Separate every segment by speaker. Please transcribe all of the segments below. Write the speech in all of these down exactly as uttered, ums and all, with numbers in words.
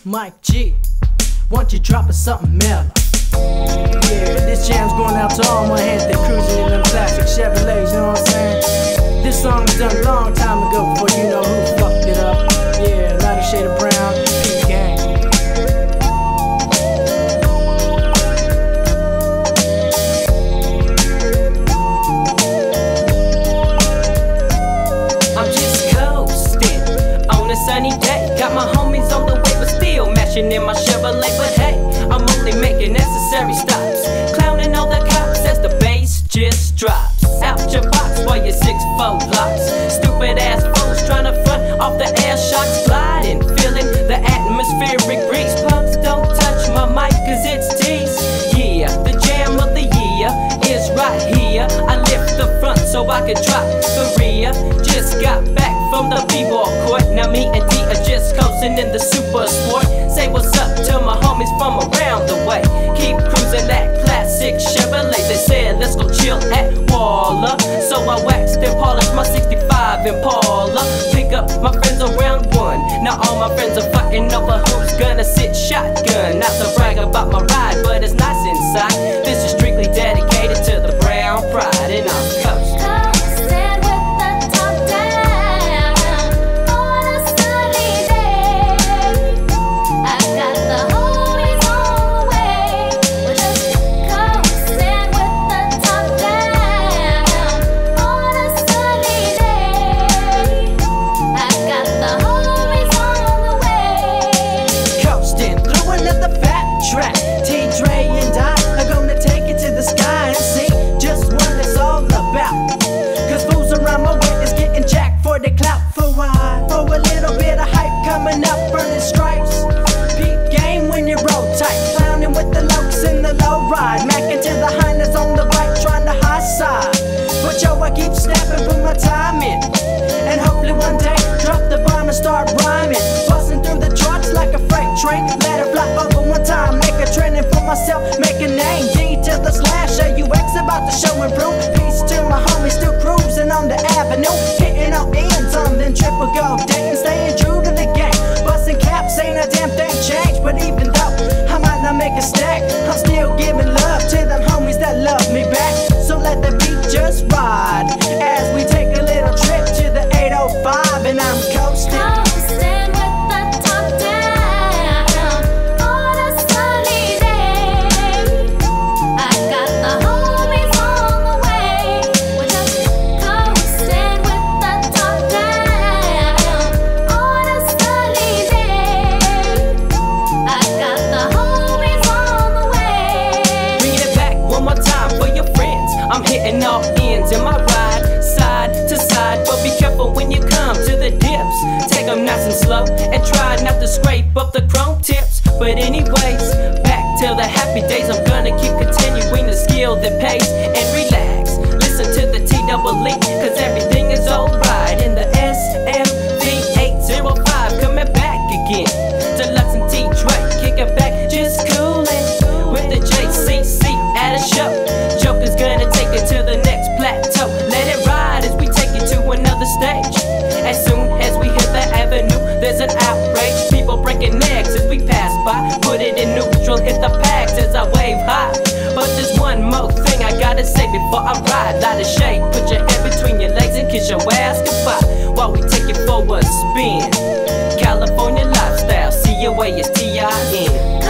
Speaker 1: Mike G, won't you drop us something mellow? Yeah, this jam's going out to all my hands that cruising in them classic Chevrolets, you know what I'm saying? This song was done a long time ago before you know who fucked it up. Yeah, Lighter Shade of Brown, P Gang.
Speaker 2: I'm just coasting on a sunny day. Got my homies on the way, but still mashing in my Chevrolet. But hey, I'm only making necessary stops, clowning all the cops as the bass just drops out your box while your six four locks. Stupid ass fools trying to front off the air shocks, gliding, feeling the atmospheric breeze. Punks don't touch my mic cause it's tease. Yeah, the jam of the year is right here. I lift the front so I could drop the rear. Just got back from the b-ball court. Now me and D are just coasting in the super sport. Say what's up to my homies from around the way. Keep cruising that classic Chevrolet. They said let's go chill at Waller, so I waxed and polished my sixty-five Impala. Pick up my friends around one. Now all my friends are fighting over who's gonna sit shotgun. Not to brag about my ride, but it's nice inside. This is strictly dedicated to the brown pride, and I'm coasting.
Speaker 1: Start rhyming, busting through the charts like a freight train. Let it fly over one time, make a trending for myself, make a name. D to the slash, A U X about to show and prove. Peace to my homies still cruising on the avenue, hitting all ends on then triple gold, dating, staying true to the game. Busting caps, ain't a damn thing changed. But even though I might not make a stack, I'm still giving love to them homies that love me back. So let the beat just ride as we take a little trip to the eight oh five, and I'm coasting.
Speaker 2: I'm hitting all ends in my ride, side to side. But be careful when you come to the dips. Take them nice and slow and try not to scrape up the chrome tips. But anyways, back to the happy days. I'm gonna keep continuing the skill that pays and relax. Listen to the T double E, cause everything is alright. In the S M V eight oh five, coming back again. Deluxe and T-Trey, kicking back, just coolin' with the J C C at a show. Joker's gonna take it to the next plateau. Let it ride as we take it to another stage. As soon as we hit the avenue, there's an outrage. People breaking necks as we pass by. Put it in neutral, hit the packs as I wave high. But there's one more thing I gotta say before I ride. Light a shade, put your head between your legs and kiss your ass goodbye while we take it for a spin. California lifestyle, see your way, it's T I N.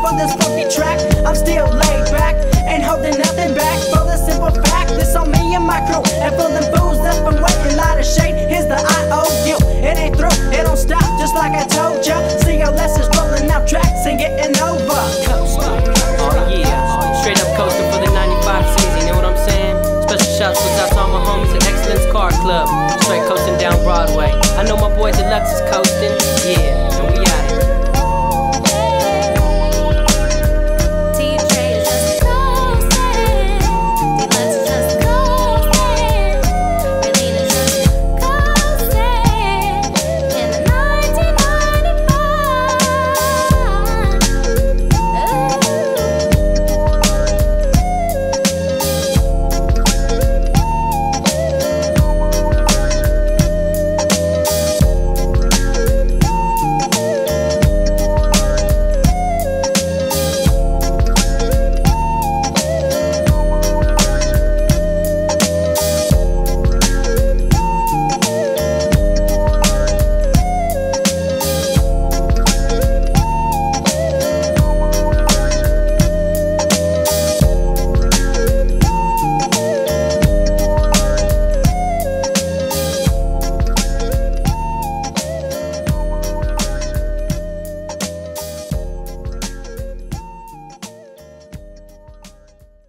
Speaker 1: for this funky track. I'm still laid back, ain't holding nothing back. For the simple fact, this on me and my crew. And for them fools that's been waiting, light of shade, here's the I O U. It ain't through, it don't stop, just like I told ya. C O S is rolling out tracks and getting over.
Speaker 2: Coastin', oh yeah, straight up coasting for the ninety-five season, you know what I'm saying? Special shouts goes out to all my homies at Excellence Car Club, straight coasting down Broadway. I know my boy Deluxe is coasting, yeah, and we